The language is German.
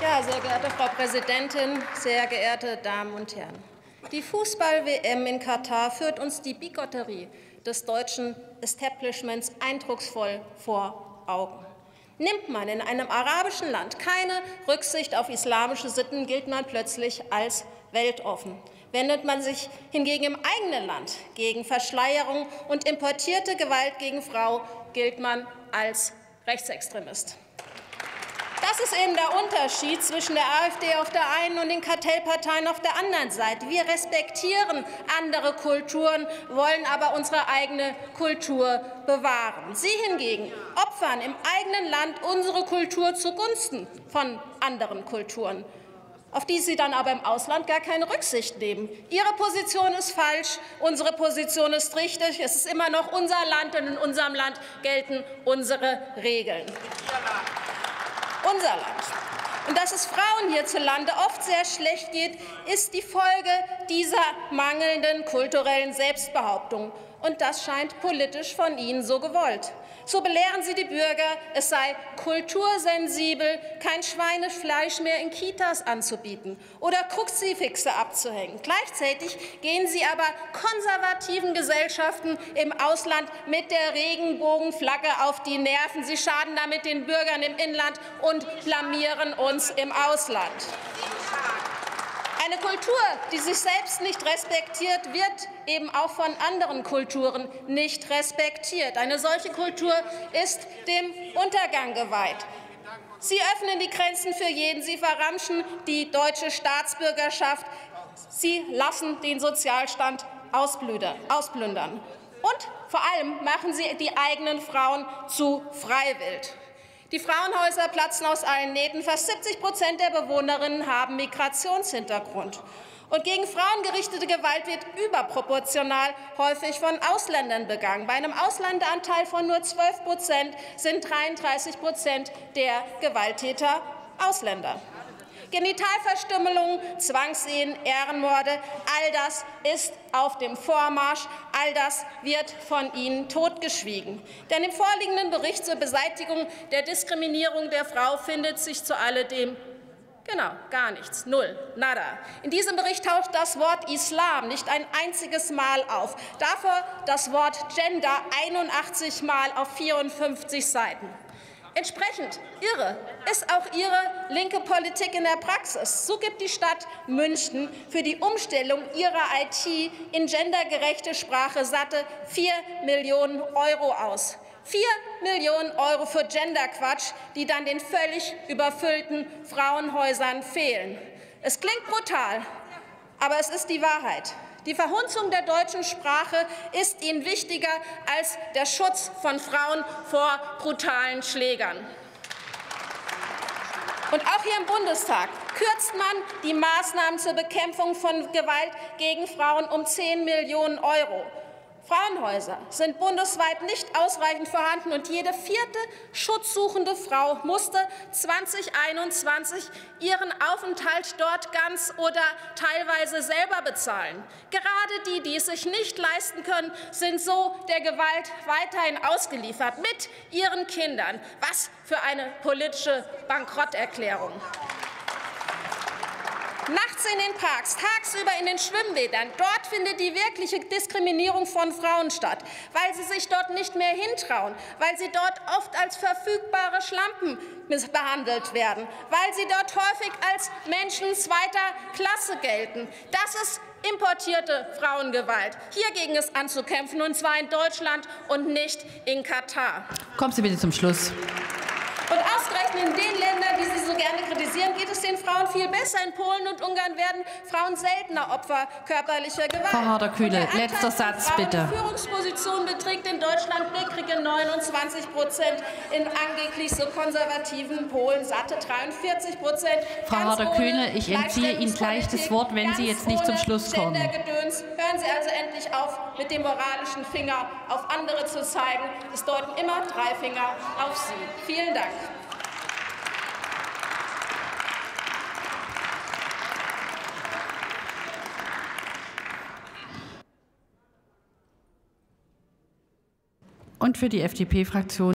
Ja, sehr geehrte Frau Präsidentin, sehr geehrte Damen und Herren! Die Fußball-WM in Katar führt uns die Bigotterie des deutschen Establishments eindrucksvoll vor Augen. Nimmt man in einem arabischen Land keine Rücksicht auf islamische Sitten, gilt man plötzlich als weltoffen. Wendet man sich hingegen im eigenen Land gegen Verschleierung und importierte Gewalt gegen Frau, gilt man als Rechtsextremist. Das ist eben der Unterschied zwischen der AfD auf der einen und den Kartellparteien auf der anderen Seite. Wir respektieren andere Kulturen, wollen aber unsere eigene Kultur bewahren. Sie hingegen opfern im eigenen Land unsere Kultur zugunsten von anderen Kulturen, auf die Sie dann aber im Ausland gar keine Rücksicht nehmen. Ihre Position ist falsch, unsere Position ist richtig. Es ist immer noch unser Land, und in unserem Land gelten unsere Regeln. Unser Land. Und dass es Frauen hierzulande oft sehr schlecht geht, ist die Folge dieser mangelnden kulturellen Selbstbehauptung. Und das scheint politisch von Ihnen so gewollt. So belehren Sie die Bürger, es sei kultursensibel, kein Schweinefleisch mehr in Kitas anzubieten oder Kruzifixe abzuhängen. Gleichzeitig gehen Sie aber konservativen Gesellschaften im Ausland mit der Regenbogenflagge auf die Nerven. Sie schaden damit den Bürgern im Inland und blamieren uns im Ausland. Eine Kultur, die sich selbst nicht respektiert, wird eben auch von anderen Kulturen nicht respektiert. Eine solche Kultur ist dem Untergang geweiht. Sie öffnen die Grenzen für jeden, Sie verramschen die deutsche Staatsbürgerschaft, Sie lassen den Sozialstaat ausplündern. Und vor allem machen Sie die eigenen Frauen zu Freiwild. Die Frauenhäuser platzen aus allen Nähten. Fast 70% der Bewohnerinnen haben Migrationshintergrund. Und gegen Frauen gerichtete Gewalt wird überproportional häufig von Ausländern begangen. Bei einem Ausländeranteil von nur 12% sind 33% der Gewalttäter Ausländer. Genitalverstümmelung, Zwangsehen, Ehrenmorde, all das ist auf dem Vormarsch, all das wird von Ihnen totgeschwiegen. Denn im vorliegenden Bericht zur Beseitigung der Diskriminierung der Frau findet sich zu alledem gar nichts, null, nada. In diesem Bericht taucht das Wort Islam nicht ein einziges Mal auf, dafür das Wort Gender 81 Mal auf 54 Seiten. Entsprechend irre ist auch Ihre linke Politik in der Praxis. So gibt die Stadt München für die Umstellung ihrer IT in gendergerechte Sprache satte 4 Millionen € aus. 4 Millionen € für Genderquatsch, die dann den völlig überfüllten Frauenhäusern fehlen. Es klingt brutal, aber es ist die Wahrheit. Die Verhunzung der deutschen Sprache ist Ihnen wichtiger als der Schutz von Frauen vor brutalen Schlägern. Und auch hier im Bundestag kürzt man die Maßnahmen zur Bekämpfung von Gewalt gegen Frauen um 10 Millionen €. Frauenhäuser sind bundesweit nicht ausreichend vorhanden, und jede vierte schutzsuchende Frau musste 2021 ihren Aufenthalt dort ganz oder teilweise selber bezahlen. Gerade die, die es sich nicht leisten können, sind so der Gewalt weiterhin ausgeliefert, mit ihren Kindern. Was für eine politische Bankrotterklärung! Nachts in den Parks, tagsüber in den Schwimmbädern, dort findet die wirkliche Diskriminierung von Frauen statt, weil sie sich dort nicht mehr hintrauen, weil sie dort oft als verfügbare Schlampen behandelt werden, weil sie dort häufig als Menschen zweiter Klasse gelten. Das ist importierte Frauengewalt. Hiergegen ist anzukämpfen, und zwar in Deutschland und nicht in Katar. Kommen Sie bitte zum Schluss. Und ausgerechnet in den Ländern, die Sie so gerne kritisieren, geht es den Frauen viel besser. In Polen und Ungarn werden Frauen seltener Opfer körperlicher Gewalt. Frau Harder-Kühle, letzter Satz, bitte. Die Führungsposition beträgt in Deutschland mickrige 29%, in angeblich so konservativen Polen satte 43%. Frau Harder-Kühle, ich entziehe Ihnen gleich das Wort, wenn Sie jetzt nicht zum Schluss kommen. Hören Sie also endlich auf, mit dem moralischen Finger auf andere zu zeigen. Es deuten immer 3 Finger auf Sie. Vielen Dank. Und für die FDP-Fraktion